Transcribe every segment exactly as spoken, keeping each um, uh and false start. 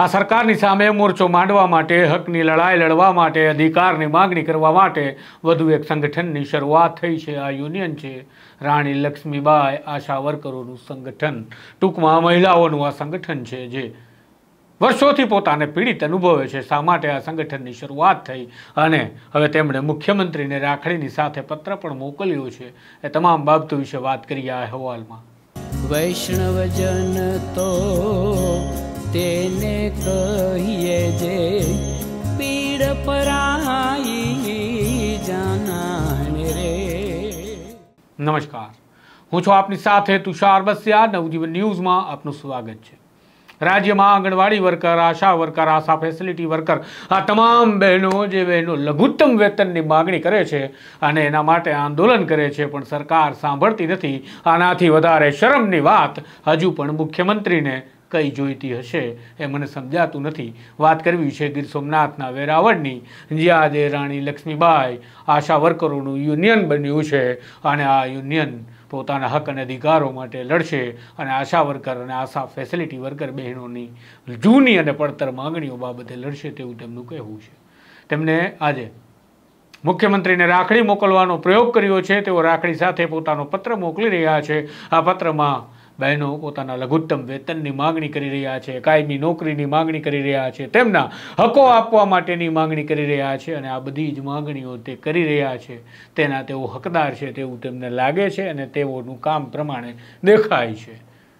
આ સરકારની સામે મોરચો માંડવા માટે, હકની લડાઈ લડવા માટે, અધિકારની માગણી કરવા માટે વધુ એક સંગઠનની શરૂઆત થઈ છે। આ યુનિયન છે રાણી લક્ષ્મીબાઈ આશા વર્કરોનું સંગઠન। ટૂંકમાં મહિલાઓનું આ સંગઠન છે જે વર્ષોથી પોતાને પીડિત અનુભવે છે। શા માટે આ સંગઠનની શરૂઆત થઈ અને હવે તેમણે મુખ્યમંત્રીને રાખડીની સાથે પત્ર પણ મોકલ્યો છે, એ તમામ બાબતો વિશે વાત કરીએ આ અહેવાલમાં। વૈષ્ણવજન તો તેને કહીએ જે પીડ પરાઈ જાનાને રે। નમસ્કાર, હું છું આપની સાથે તુષાર બસિયા। નવજીવન ન્યૂઝમાં આપનું સ્વાગત છે। રાજ્યમાં anganwadi worker, ASHA worker, ASHA facility worker, આ તમામ બહેનો જે બહેનો લઘુત્તમ વેતનની માગણી કરે છે અને એના માટે આંદોલન કરે છે, પણ સરકાર સાંભળતી નથી। આનાથી વધારે શરમની વાત હજુ પણ મુખ્યમંત્રીને કઈ જોઈતી હશે એ મને સમજાતું નથી। વાત કરવી છે ગીર સોમનાથના વેરાવળની, જ્યાં આજે રાણી લક્ષ્મીબાઈ આશા વર્કરોનું યુનિયન બન્યું છે અને આ યુનિયન પોતાના હક અને અધિકારો માટે લડશે અને આશા વર્કર અને આશા ફેસિલિટી વર્કર બહેનોની જૂની અને પડતર માગણીઓ બાબતે લડશે તેવું તેમનું કહેવું છે। તેમને આજે મુખ્યમંત્રીને રાખડી મોકલવાનો પ્રયોગ કર્યો છે। તેઓ રાખડી સાથે પોતાનો પત્ર મોકલી રહ્યા છે। આ પત્રમાં બહેનો પોતાના લઘુત્તમ વેતનની માગણી કરી રહ્યા છે, કાયમી નોકરીની માગણી કરી રહ્યા છે, તેમના હકો આપવા માટેની માગણી કરી રહ્યા છે અને આ બધી જ માગણીઓ તે કરી રહ્યા છે તેના તેઓ હકદાર છે તેવું તેમને લાગે છે અને તેઓનું કામ પ્રમાણે દેખાય છે।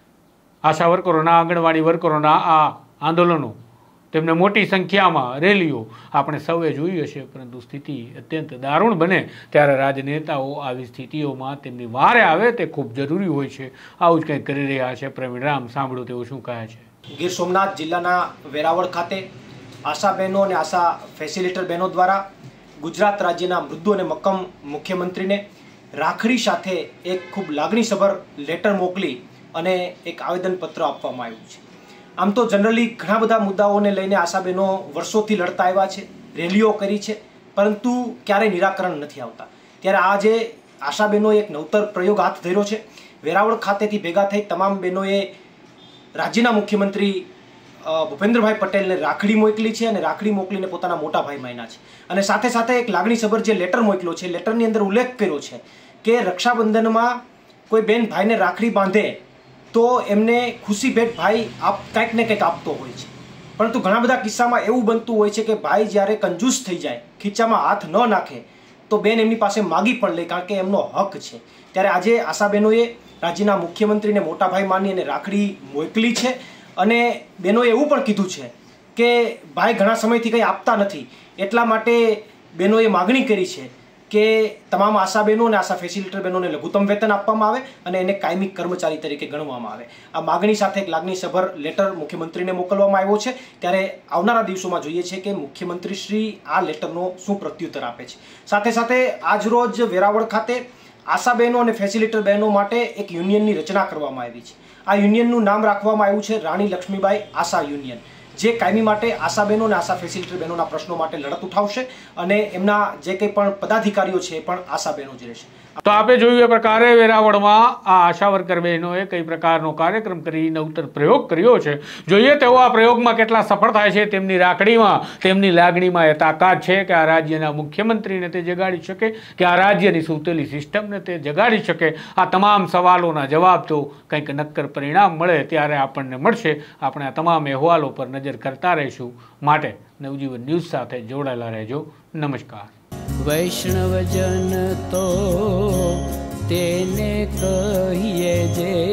આશા વર્કરોના, આંગણવાડી વર્કરોના આ આંદોલનો, તેમને મોટી સંખ્યામાં રેલીઓ આપણે સૌએ જોઈ હશે, પરંતુ સ્થિતિ અત્યંત દારૂણ બને ત્યારે રાજનેતાઓ આવી સ્થિતિઓમાં તેમની વારે આવે તે ખૂબ જરૂરી હોય છે। આવું જ કંઈક કરી રહ્યા છે પ્રવીણ રામ। સાંભળો તેઓ શું કહે છે। ગીર સોમનાથ જિલ્લાના વેરાવળ ખાતે આશા બહેનો અને આશા ફેસિલિટર બહેનો દ્વારા ગુજરાત રાજ્યના મૃદુ અને મક્કમ મુખ્યમંત્રીને રાખડી સાથે એક ખૂબ લાગણીસભર લેટર મોકલી અને એક આવેદનપત્ર આપવામાં આવ્યું છે। આમ તો જનરલી ઘણા બધા મુદ્દાઓને લઈને આશા બહેનો વર્ષોથી લડતા આવ્યા છે, રેલીઓ કરી છે, પરંતુ ક્યારેય નિરાકરણ નથી આવતા। ત્યારે આજે આશા બહેનોએ એક નવતર પ્રયોગ હાથ ધર્યો છે। વેરાવળ ખાતેથી ભેગા થઈ તમામ બહેનોએ રાજ્યના મુખ્યમંત્રી ભૂપેન્દ્રભાઈ પટેલને રાખડી મોકલી છે અને રાખડી મોકલીને પોતાના મોટા ભાઈ માન્યા છે અને સાથે સાથે એક લાગણીસભર જે લેટર મોકલ્યો છે, લેટરની અંદર ઉલ્લેખ કર્યો છે કે રક્ષાબંધનમાં કોઈ બેન ભાઈને રાખડી બાંધે તો એમને ખુશી ભેટ ભાઈ આપ કંઈક ને કંઈક આપતો હોય છે, પરંતુ ઘણા બધા કિસ્સામાં એવું બનતું હોય છે કે ભાઈ જ્યારે કંજૂસ થઈ જાય, ખીચામાં હાથ ન નાખે તો બેન એમની પાસે માગી પણ લે, કારણ કે એમનો હક છે। ત્યારે આજે આશા બહેનોએ રાજ્યના મુખ્યમંત્રીને મોટા ભાઈ માની અને રાખડી મોકલી છે અને બહેનોએ એવું પણ કીધું છે કે ભાઈ ઘણા સમયથી કંઈ આપતા નથી, એટલા માટે બહેનોએ માગણી કરી છે કે તમામ આશા બહેનો અને આશા ફેસિલિટર બહેનોને લઘુત્તમ વેતન આપવામાં આવે અને એને કાયમી કર્મચારી તરીકે ગણવામાં આવે। આ માગણી સાથે એક લાગણીસભર લેટર મુખ્યમંત્રીને મોકલવામાં આવ્યો છે। ત્યારે આવનારા દિવસોમાં જોઈએ છે કે મુખ્યમંત્રી શ્રી આ લેટરનો શું પ્રત્યુત્તર આપે છે। સાથે સાથે આજરોજ વેરાવળ ખાતે આશા બહેનો અને ફેસિલિટર બહેનો માટે એક યુનિયનની રચના કરવામાં આવી છે। આ યુનિયનનું નામ રાખવામાં આવ્યું છે રાણી લક્ષ્મીબાઈ આશા યુનિયન, જે કાયમી માટે આશા બહેનો અને આશા ફેસિલિટર બહેનોના પ્રશ્નો માટે લડત ઉઠાવશે અને એમના જે કંઈ પણ પદાધિકારીઓ છે એ પણ આશા બહેનો જ રહેશે। તો આપે જોયું એ પ્રકારે વેરાવળમાં આ આશા વર્કર બહેનોએ કઈ પ્રકારનો કાર્યક્રમ કરી નવતર પ્રયોગ કર્યો છે। જોઈએ તેઓ આ પ્રયોગમાં કેટલા સફળ થાય છે। તેમની રાખડીમાં, તેમની લાગણીમાં એ તાકાત છે કે આ રાજ્યના મુખ્યમંત્રીને તે જગાડી શકે, કે આ રાજ્યની સૂતેલી સિસ્ટમને તે જગાડી શકે। આ તમામ સવાલોના જવાબ તો કંઈક નક્કર પરિણામ મળે ત્યારે આપણને મળશે। આપણે આ તમામ અહેવાલો પર નજર કરતા રહીશું। માટે નવજીવન ન્યૂઝ સાથે જોડાયેલા રહેજો। નમસ્કાર। વૈષ્ણવજન તો તેને કહીએ જે